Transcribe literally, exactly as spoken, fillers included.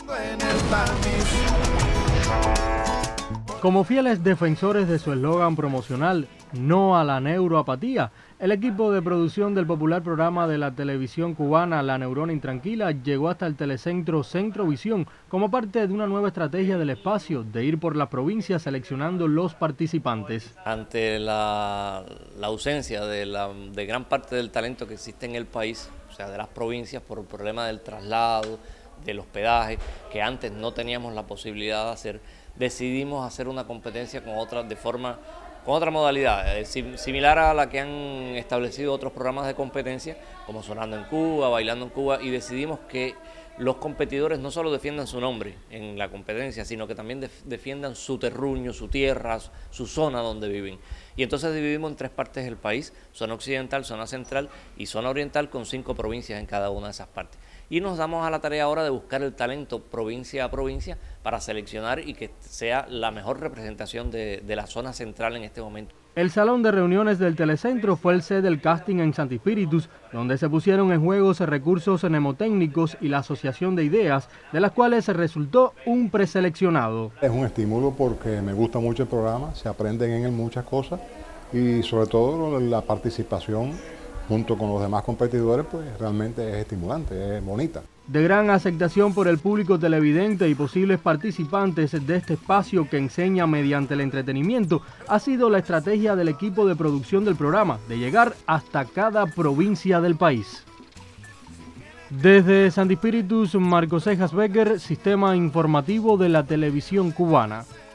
Como fieles defensores de su eslogan promocional, no a la neuroapatía, el equipo de producción del popular programa de la televisión cubana La Neurona Intranquila llegó hasta el telecentro Centrovisión como parte de una nueva estrategia del espacio de ir por las provincias seleccionando los participantes. Ante la, la ausencia de, la, de gran parte del talento que existe en el país, o sea, de las provincias, por el problema del traslado, del hospedaje, que antes no teníamos la posibilidad de hacer, decidimos hacer una competencia con otra, de forma, con otra modalidad, eh, similar a la que han establecido otros programas de competencia, como Sonando en Cuba, Bailando en Cuba, y decidimos que los competidores no solo defiendan su nombre en la competencia, sino que también def defiendan su terruño, su tierra, su zona donde viven. Y entonces dividimos en tres partes del país: zona occidental, zona central y zona oriental, con cinco provincias en cada una de esas partes. Y nos damos a la tarea ahora de buscar el talento provincia a provincia para seleccionar y que sea la mejor representación de, de la zona central en este momento. El salón de reuniones del telecentro fue el sede del casting en Santi Espíritus, donde se pusieron en juego recursos mnemotécnicos y la asociación de ideas, de las cuales resultó un preseleccionado. Es un estímulo porque me gusta mucho el programa, se aprenden en él muchas cosas y sobre todo la participación junto con los demás competidores, pues realmente es estimulante, es bonita. De gran aceptación por el público televidente y posibles participantes de este espacio que enseña mediante el entretenimiento, ha sido la estrategia del equipo de producción del programa, de llegar hasta cada provincia del país. Desde Santi Espíritus, Marcos Cejas Becker, Sistema Informativo de la Televisión Cubana.